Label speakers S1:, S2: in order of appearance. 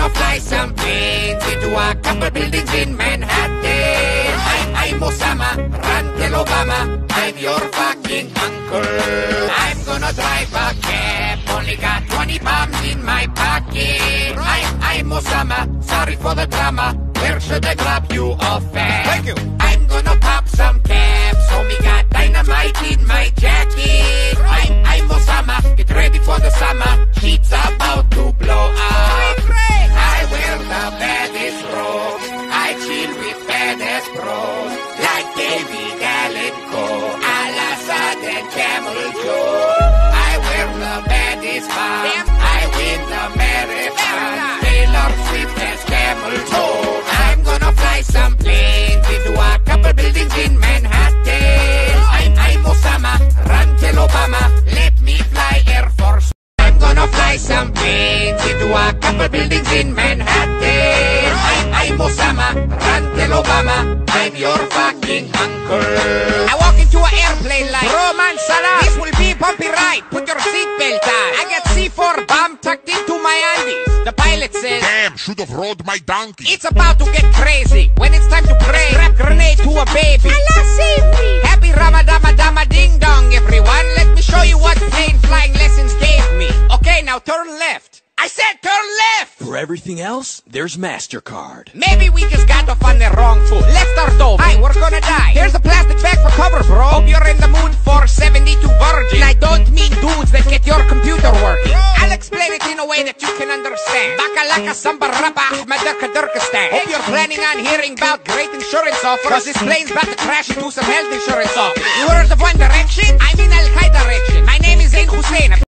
S1: gonna fly some planes into a couple buildings in Manhattan. I'm Osama, run tell Obama, I'm your fucking uncle. I'm gonna drive a cab, only got 20 bombs in my pocket. I'm Osama, sorry for the drama, where should I drop you off at?
S2: Thank you.
S1: I'm gonna pop some caps, homie got dynamite in my jacket. I'm Osama, get ready for the summer, shit's about to blow up. I wear the baddest robe, I chill with badass bros, like David Allen Coe, Al-Assad and Camel Joe. I wear the baddest bomb, I win the marathon, Taylor Swift has camel toe. I'm gonna fly some planes into a couple buildings in Manhattan. I'm Osama, run tell Obama, let me fly Air Force. I'm gonna fly some planes into a couple buildings in Manhattan. I'm Osama, run tell Obama, I'm your fucking uncle. I walk into an airplane like, bro man, salam, this will be a bumpy ride, put your seatbelt on. I got C4 bomb tucked into my undies. The pilot says,
S2: Damn, should have rode my donkey.
S1: it's about to get crazy. When it's time to pray, strap grenade to a baby. Allah save me. Happy Ramadan, ding dong, everyone. Let me show you what plane flying lessons gave me. Okay, now turn left. I said turn left.
S3: For everything else, there's MasterCard.
S1: Maybe we just got off on the wrong foot. Let's start over. Hi, we're gonna die. Here's a plastic bag for cover, bro. Hope you're in the mood for 72 virgin. I don't mean dudes that get your computer working. I'll explain it in a way that you can understand. Bakalaka samba rapa ahmadaka Turkestan. Hope you're planning on hearing about great insurance offers, cause this plane's about to crash into some health insurance office. You heard of One Direction? I'm in Al-Qaeda direction. My name is Zain Hussein.